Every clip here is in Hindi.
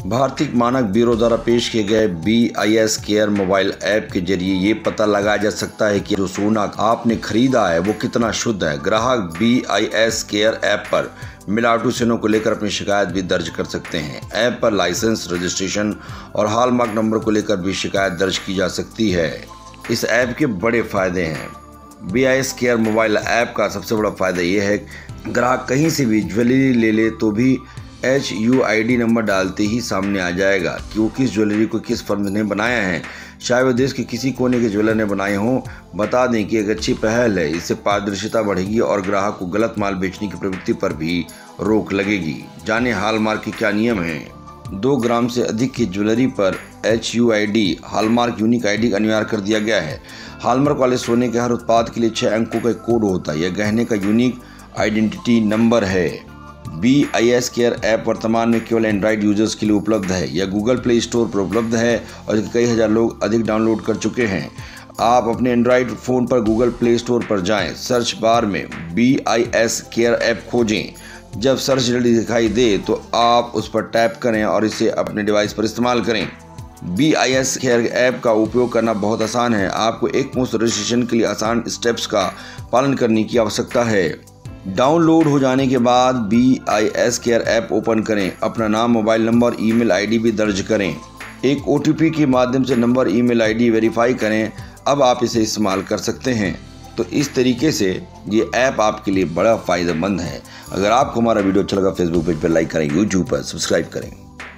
भारतीय मानक ब्यूरो द्वारा पेश किए गए BIS केयर मोबाइल ऐप के जरिए ये पता लगाया जा सकता है कि जो सोना आपने खरीदा है वो कितना शुद्ध है। ग्राहक BIS केयर ऐप पर मिलावटी सोनों को लेकर अपनी शिकायत भी दर्ज कर सकते हैं। ऐप पर लाइसेंस, रजिस्ट्रेशन और हॉलमार्क नंबर को लेकर भी शिकायत दर्ज की जा सकती है। इस ऐप के बड़े फायदे हैं। BIS केयर मोबाइल ऐप का सबसे बड़ा फायदा ये है, ग्राहक कहीं से भी ज्वेलरी ले ले तो भी HUID नंबर डालते ही सामने आ जाएगा कि वो किस ज्वेलरी को किस फर्म ने बनाया है। चाहे वो देश के किसी कोने के ज्वेलर ने बनाए हों, बता दें कि एक अच्छी पहल है। इससे पारदर्शिता बढ़ेगी और ग्राहक को गलत माल बेचने की प्रवृत्ति पर भी रोक लगेगी। जाने हॉलमार्क के क्या नियम हैं। 2 ग्राम से अधिक की ज्वेलरी पर HUID हॉलमार्क यूनिक ID अनिवार्य कर दिया गया है। हॉलमार्क वाले सोने के हर उत्पाद के लिए 6 अंकों का एक कोड होता है। यह गहने का यूनिक आइडेंटिटी नंबर है। BIS केयर ऐप वर्तमान में केवल एंड्रॉइड यूजर्स के लिए उपलब्ध है। यह गूगल प्ले स्टोर पर उपलब्ध है और कई हजार लोग अधिक डाउनलोड कर चुके हैं। आप अपने एंड्रॉइड फ़ोन पर गूगल प्ले स्टोर पर जाएं, सर्च बार में BIS केयर ऐप खोजें। जब सर्च जल्दी दिखाई दे तो आप उस पर टैप करें और इसे अपने डिवाइस पर इस्तेमाल करें। BIS केयर ऐप का उपयोग करना बहुत आसान है। आपको एक मुफ्त रजिस्ट्रेशन के लिए आसान स्टेप्स का पालन करने की आवश्यकता है। डाउनलोड हो जाने के बाद BIS केयर ऐप ओपन करें। अपना नाम, मोबाइल नंबर, ईमेल ID भी दर्ज करें। एक OTP के माध्यम से नंबर, ईमेल ID वेरीफाई करें। अब आप इसे इस्तेमाल कर सकते हैं। तो इस तरीके से ये ऐप आपके लिए बड़ा फ़ायदेमंद है। अगर आपको हमारा वीडियो अच्छा लगा, फेसबुक पेज पर लाइक करें, यूट्यूब पर सब्सक्राइब करें।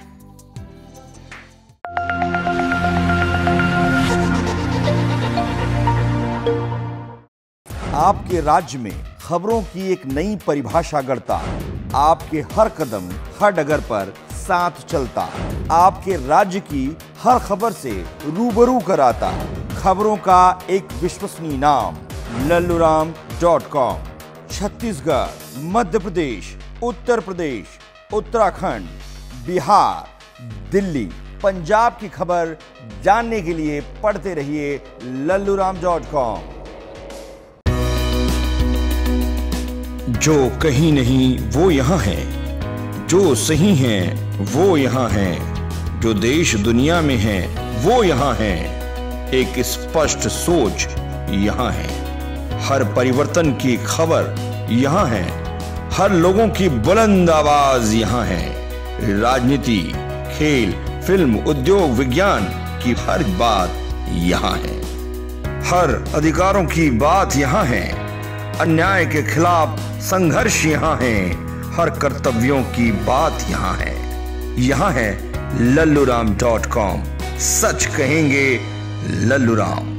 आपके राज्य में खबरों की एक नई परिभाषा गढ़ता, आपके हर कदम हर डगर पर साथ चलता, आपके राज्य की हर खबर से रूबरू कराता। खबरों का एक विश्वसनीय नाम lalluram.com। छत्तीसगढ़, मध्य प्रदेश, उत्तर प्रदेश, उत्तराखंड, बिहार, दिल्ली, पंजाब की खबर जानने के लिए पढ़ते रहिए lalluram.com। जो कहीं नहीं वो यहाँ है, जो सही है वो यहाँ है, जो देश दुनिया में है वो यहाँ है। एक स्पष्ट सोच यहाँ है। हर परिवर्तन की खबर यहाँ है। हर लोगों की बुलंद आवाज यहाँ है। राजनीति, खेल, फिल्म, उद्योग, विज्ञान की हर बात यहाँ है। हर अधिकारों की बात यहाँ है। अन्याय के खिलाफ संघर्ष यहाँ है। हर कर्तव्यों की बात यहाँ है। यहाँ है lalluram.com। सच कहेंगे लल्लूराम।